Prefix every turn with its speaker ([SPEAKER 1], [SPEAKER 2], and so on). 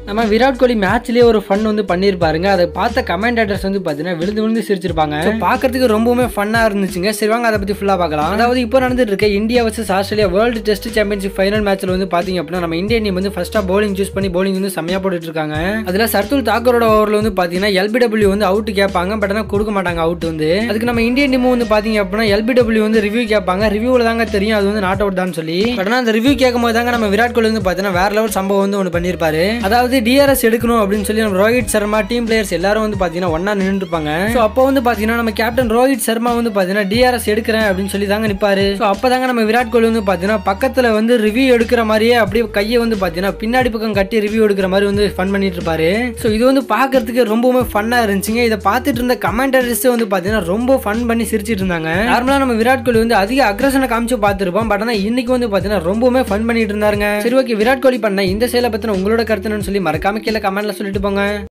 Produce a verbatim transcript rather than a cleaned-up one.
[SPEAKER 1] நம்ம விராட் கோலி மேட்ச்லயே ஒரு ஃபன் வந்து பண்ணிருப்பாருங்க. அதை பார்த்த கமெண்டேட்டர்ஸ் வந்து பாத்தீங்கன்னா விழுந்து விழுந்து சிரிச்சிருப்பாங்க. பாக்குறதுக்கு ரொம்பவுமே ஃபன்னா இருந்துச்சுங்க. சரி வாங்க அதை பத்தி ஃபுல்லா பார்க்கலாம். அதாவது இப்போ நடந்துட்டு இருக்க India versus Australia world test championship final மேட்ச்ல வந்து பாத்தீங்க அப்படின்னா நம்ம இந்தியன் டீம் வந்து ஃபர்ஸ்டா பவுலிங் சூஸ் பண்ணி பவுலிங் வந்து செமையா போட்டுட்டு இருக்காங்க. அதுல சர்துல் தாக்கூரோட ஓவர்ல வந்து பாத்தீங்கன்னா எல்பிடபிள்யூ வந்து அவுட் கேட்பாங்க. பட் ஆனா கொடுக்க மாட்டாங்க அவுட் வந்து. அதுக்கு நம்ம இந்தியன் டீம் வந்து பாத்தீங்க அப்படின்னா எல்பிடபிள்யூ வந்து ரிவ்யூ கேட்பாங்க. ரிவ்யூல தாங்க தெரியும் அது வந்து நாட் அவுட் தான் சொல்லி. பட் ஆனா அந்த ரிவ்யூ கேட்கும் போது தாங்க நம்ம விராட் கோலி வந்து பாத்தீங்கன்னா வேற லெவல் சம்பவம் வந்து ஒன்று பண்ணிருப்பாரு. அதாவது டிஆர்எஸ் எடுக்கணும் அப்படின்னு சொல்லி நம்ம ரோஹித் சர்மா டீம் பிளேயர்ஸ் எல்லாரும் வந்து பாத்தீங்கன்னா ஒன்னா நின்று இருப்பாங்க. சோ அப்போ வந்து பாத்தீங்கன்னா நம்ம கேப்டன் ரோஹித் சர்மா வந்து பாத்தீங்கன்னா டிஆர்எஸ் எடுக்கிறேன் அப்படின்னு சொல்லி தாங்க நிப்பாரு. சோ அப்பதாங்க நம்ம விராட் கோலி வந்து பாத்தீங்கன்னா பக்கத்துல வந்து ரிவ்யூ எடுக்கிற மாதிரியே அப்படியே கையை வந்து பாத்தீங்கன்னா பின்னாடி பக்கம் கட்டி ரிவ்யூ எடுக்கிற மாதிரி வந்து ஃபன் பண்ணிட்டு இருப்பாரு. சோ இது வந்து பாக்குறதுக்கு ரொம்பவுமே ஃபன்னா இருந்துச்சுங்க. இதை பார்த்துட்டு இருந்த கமெண்டர்ஸ் வந்து பாத்தீங்கன்னா ரொம்ப ஃபன் பண்ணி சிரிச்சிட்டு இருந்தாங்க. நார்மலா நம்ம விராட் கோலி வந்து அதிக அக்ரஷனை காமிச்சு பார்த்திருப்போம். பட் ஆனா இன்னைக்கு வந்து பாத்தீங்கன்னா ரொம்பவுமே ஃபன் பண்ணிட்டு இருந்தாருங்க. சரி ஓகே, விராட் கோலி பண்ண இந்த செயலை பத்தின உங்களோட கருத்து என்னன்னு சொல்லி மறக்காம கீழே கமெண்ட்ல சொல்லிட்டு போங்க.